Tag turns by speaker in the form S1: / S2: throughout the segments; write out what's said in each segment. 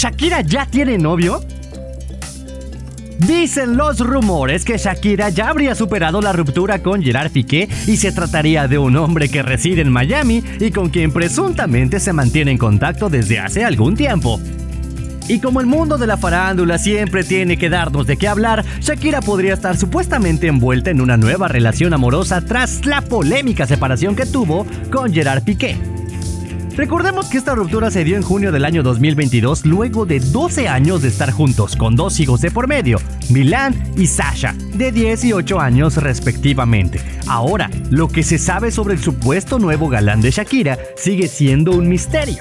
S1: ¿Shakira ya tiene novio? Dicen los rumores que Shakira ya habría superado la ruptura con Gerard Piqué y se trataría de un hombre que reside en Miami y con quien presuntamente se mantiene en contacto desde hace algún tiempo. Y como el mundo de la farándula siempre tiene que darnos de qué hablar, Shakira podría estar supuestamente envuelta en una nueva relación amorosa tras la polémica separación que tuvo con Gerard Piqué. Recordemos que esta ruptura se dio en junio del año 2022 luego de 12 años de estar juntos con 2 hijos de por medio, Milán y Sasha, de 10 y 8 años respectivamente. Ahora, lo que se sabe sobre el supuesto nuevo galán de Shakira sigue siendo un misterio.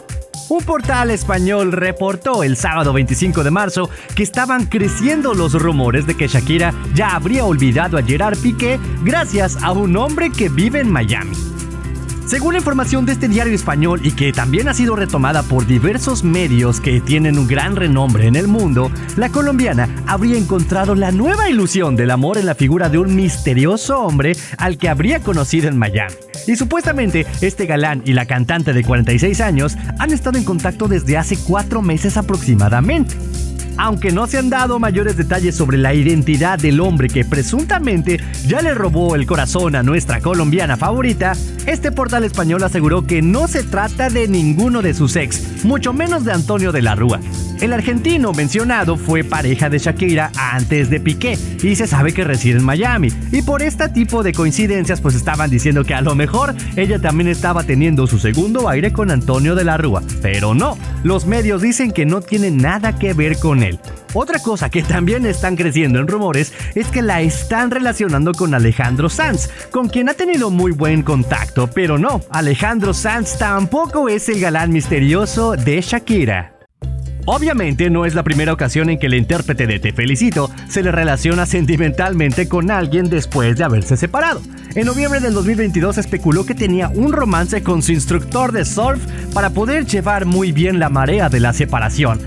S1: Un portal español reportó el sábado 25 de marzo que estaban creciendo los rumores de que Shakira ya habría olvidado a Gerard Piqué gracias a un hombre que vive en Miami. Según la información de este diario español y que también ha sido retomada por diversos medios que tienen un gran renombre en el mundo, la colombiana habría encontrado la nueva ilusión del amor en la figura de un misterioso hombre al que habría conocido en Miami. Y supuestamente este galán y la cantante de 46 años han estado en contacto desde hace 4 meses aproximadamente. Aunque no se han dado mayores detalles sobre la identidad del hombre que presuntamente ya le robó el corazón a nuestra colombiana favorita, este portal español aseguró que no se trata de ninguno de sus ex, mucho menos de Antonio de la Rúa. El argentino mencionado fue pareja de Shakira antes de Piqué y se sabe que reside en Miami. Y por este tipo de coincidencias pues estaban diciendo que a lo mejor ella también estaba teniendo su segundo aire con Antonio de la Rúa. Pero no, los medios dicen que no tiene nada que ver con él. Otra cosa que también están creciendo en rumores es que la están relacionando con Alejandro Sanz, con quien ha tenido muy buen contacto, pero no, Alejandro Sanz tampoco es el galán misterioso de Shakira. Obviamente no es la primera ocasión en que el intérprete de Te Felicito se le relaciona sentimentalmente con alguien después de haberse separado. En noviembre del 2022 se especuló que tenía un romance con su instructor de surf para poder llevar muy bien la marea de la separación.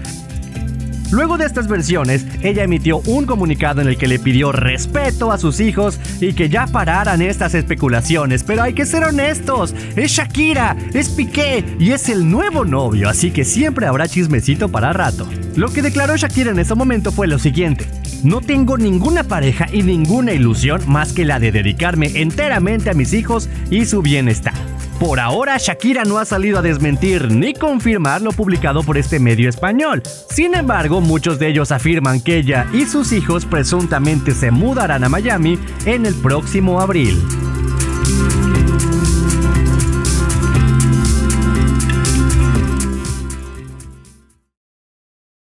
S1: Luego de estas versiones, ella emitió un comunicado en el que le pidió respeto a sus hijos y que ya pararan estas especulaciones. Pero hay que ser honestos, es Shakira, es Piqué y es el nuevo novio, así que siempre habrá chismecito para rato. Lo que declaró Shakira en ese momento fue lo siguiente: no tengo ninguna pareja y ninguna ilusión más que la de dedicarme enteramente a mis hijos y su bienestar. Por ahora, Shakira no ha salido a desmentir ni confirmar lo publicado por este medio español. Sin embargo, muchos de ellos afirman que ella y sus hijos presuntamente se mudarán a Miami en el próximo abril.